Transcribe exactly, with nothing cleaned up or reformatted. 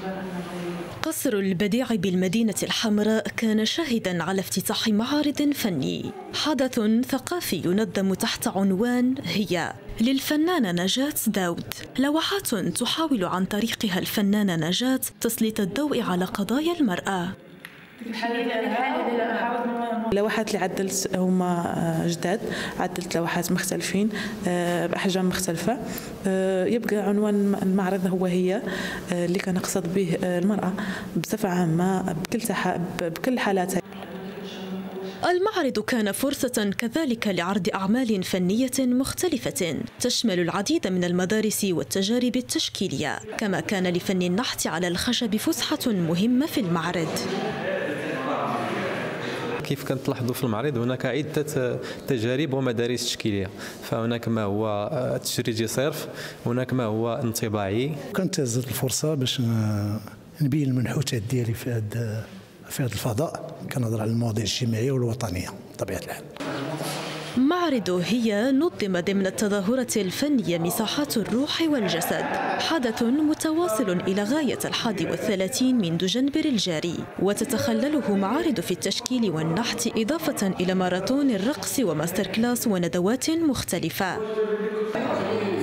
قصر البديع بالمدينة الحمراء كان شاهداً على افتتاح معرض فني، حدث ثقافي ينظم تحت عنوان هي للفنانة نجاة داود. لوحات تحاول عن طريقها الفنانة نجاة تسليط الضوء على قضايا المرأة. اللوحات اللي عدلت هما جداد، عدلت لوحات مختلفين بأحجام مختلفة. يبقى عنوان المعرض هو هي اللي كان نقصد به المرأة بصفة عامة بكل بكل حالاتها. المعرض كان فرصة كذلك لعرض أعمال فنية مختلفة تشمل العديد من المدارس والتجارب التشكيلية، كما كان لفن النحت على الخشب فسحة مهمة في المعرض. كيف كنتلاحظوا في المعرض هناك عدة تجارب ومدارس تشكيلية، فهناك ما هو تشريجي صرف، هناك ما هو انطباعي. كنتهزت الفرصة باش نبين المنحوتات ديالي في هذا في هذا الفضاء، كنهضر على المواضيع الاجتماعية والوطنية بطبيعة الحال. معرض هي نظم ضمن التظاهرة الفنية مساحات الروح والجسد، حدث متواصل إلى غاية الحادي والثلاثين من دجنبر الجاري، وتتخلله معارض في التشكيل والنحت إضافة إلى ماراثون الرقص وماستر كلاس وندوات مختلفة.